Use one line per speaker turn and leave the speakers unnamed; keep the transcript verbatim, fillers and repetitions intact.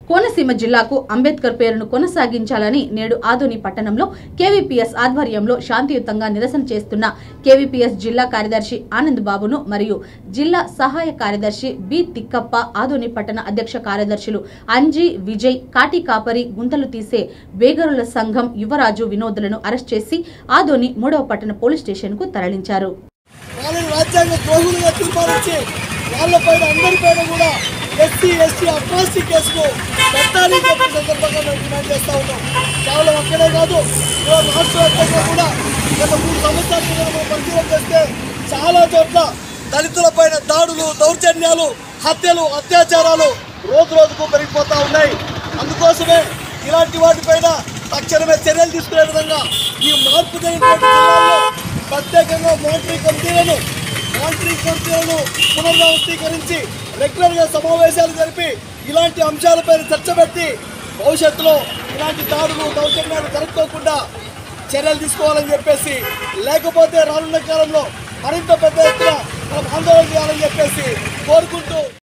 కోనసీమ జిల్లాకు అంబేద్కర్ పేరును కొనసాగించాలని నేడు ఆదోని పట్టణంలో కేవీపీఎస్ ఆధ్వర్యంలో శాంతియుతంగా నిరసన చేస్తున్న కేవీపీఎస్ జిల్లా కార్యదర్శి ఆనంద్ బాబును మరియు జిల్లా సహాయ కార్యదర్శి బి తిక్కప్ప, ఆదోని పట్టణ అధ్యక్ష కార్యదర్శులు అంజీ, విజయ్, కాటి కాపరి, గుంతలు తీసే వేగరుల సంఘం యువరాజు వినోదులను అరెస్ట్ చేసి ఆదోని మూడవ పట్టణ పోలీస్ స్టేషన్ కు తరలించారు.
ఎస్సీ ఎస్టీ అట్రాసిటీ కేసుకు పెట్టాలని చెప్పి సందర్భంగా మేము డిమాండ్ చేస్తూ ఉన్నాం. కేవలం అక్కడే కాదు, రాష్ట్ర వ్యాప్తంగా కూడా గత మూడు సంవత్సరాల కింద మనం పరిశీలన చేస్తే చాలా చోట్ల దళితులపైన దాడులు, దౌర్జన్యాలు, హత్యలు, అత్యాచారాలు రోజు రోజుకు పెరిగిపోతూ ఉన్నాయి. అందుకోసమే ఇలాంటి వాటిపైన తక్షణమే చర్యలు తీసుకునే విధంగా ఈ మార్పు జరిగినటువంటి జిల్లాల్లో ప్రత్యేకంగా మానిటరింగ్ కమిటీలను మానిటరింగ్ కమిటీలను పునర్వ్యవస్థీకరించి రెగ్యులర్గా సమావేశాలు జరిపి ఇలాంటి అంశాలపైన చర్చ పెట్టి భవిష్యత్తులో ఇలాంటి దాడులు, దౌర్జన్యాలు జరుపుకోకుండా చర్యలు తీసుకోవాలని చెప్పేసి, లేకపోతే రానున్న కాలంలో మరింత పెద్ద ఎత్తున మనం ఆందోళన చేయాలని చెప్పేసి కోరుకుంటూ